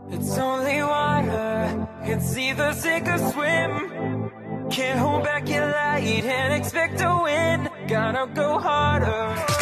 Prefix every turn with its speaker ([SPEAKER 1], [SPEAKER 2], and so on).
[SPEAKER 1] It's only water, it's either sink or swim. Can't hold back your light and expect to win. Gotta go harder.